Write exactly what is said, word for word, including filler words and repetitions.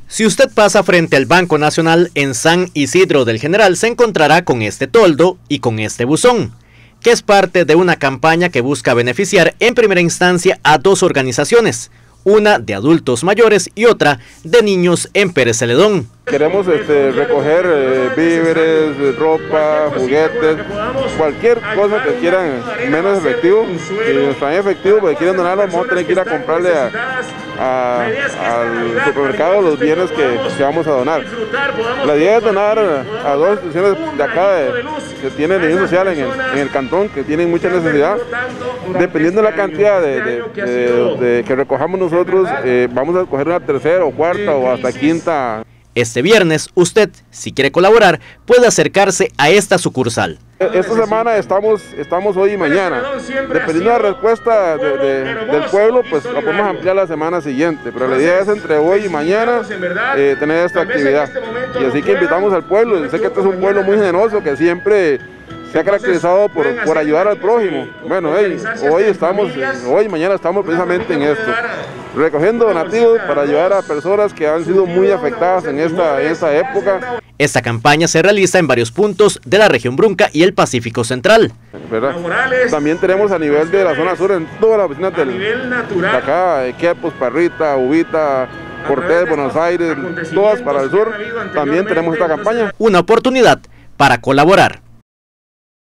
Si usted pasa frente al Banco Nacional en San Isidro del General, se encontrará con este toldo y con este buzón, que es parte de una campaña que busca beneficiar en primera instancia a dos organizaciones, una de adultos mayores y otra de niños en Pérez Celedón. Queremos este, recoger eh, víveres, ropa, juguetes, cualquier cosa que quieran menos efectivo. Si nos traen efectivo, porque quieren donarlo, vamos a tener que ir a comprarle a, a, al supermercado los bienes que, que vamos a donar. La idea es donar a dos instituciones de acá de, que tienen nivel social en el, en el cantón, que tienen mucha necesidad. Dependiendo de la cantidad de, de, de, de que recojamos nosotros, eh, vamos a escoger una tercera o cuarta o hasta quinta. Este viernes, usted, si quiere colaborar, puede acercarse a esta sucursal. Esta semana estamos, estamos hoy y mañana. Dependiendo de la respuesta de, de, del pueblo, pues la podemos ampliar la semana siguiente. Pero la idea es entre hoy y mañana eh, tener esta actividad. Y así que invitamos al pueblo. Yo sé que este es un pueblo muy generoso que siempre se ha caracterizado por, por ayudar al prójimo. Bueno, hey, hoy estamos, hoy y mañana estamos precisamente en esto, recogiendo donativos para ayudar a personas que han sido muy afectadas en esta, en esta época. Esta campaña se realiza en varios puntos de la región Brunca y el Pacífico Central. ¿Verdad? También tenemos a nivel de la zona sur, en todas las oficinas del, de acá, Quepos, Parrita, Ubita, Cortés, Buenos Aires, todas para el sur, también tenemos esta campaña. Una oportunidad para colaborar.